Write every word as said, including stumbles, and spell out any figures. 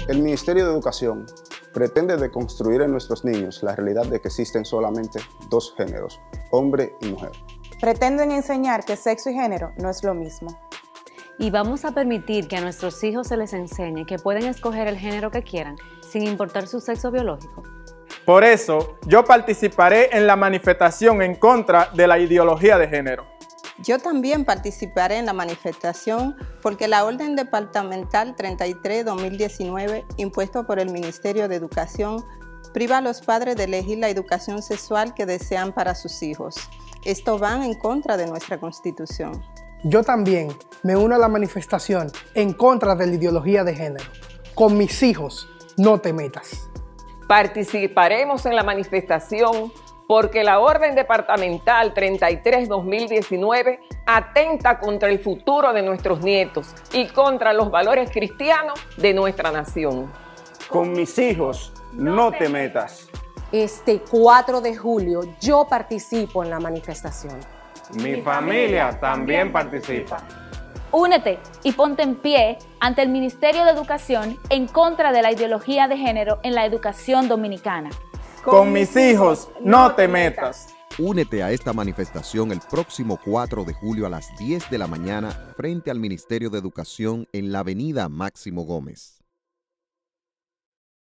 El Ministerio de Educación pretende deconstruir en nuestros niños la realidad de que existen solamente dos géneros, hombre y mujer. Pretenden enseñar que sexo y género no es lo mismo. Y vamos a permitir que a nuestros hijos se les enseñe que pueden escoger el género que quieran, sin importar su sexo biológico. Por eso, yo participaré en la manifestación en contra de la ideología de género. Yo también participaré en la manifestación porque la Orden Departamental treinta y tres guión dos mil diecinueve, impuesto por el Ministerio de Educación, priva a los padres de elegir la educación sexual que desean para sus hijos. Esto va en contra de nuestra Constitución. Yo también me uno a la manifestación en contra de la ideología de género. Con mis hijos, no te metas. Participaremos en la manifestación porque la Orden Departamental treinta y tres guión dos mil diecinueve atenta contra el futuro de nuestros nietos y contra los valores cristianos de nuestra nación. Con mis hijos, no te metas. Este cuatro de julio yo participo en la manifestación. Mi familia también participa. Únete y ponte en pie ante el Ministerio de Educación en contra de la ideología de género en la educación dominicana. Con mis hijos, no te metas. Únete a esta manifestación el próximo cuatro de julio a las diez de la mañana frente al Ministerio de Educación en la avenida Máximo Gómez.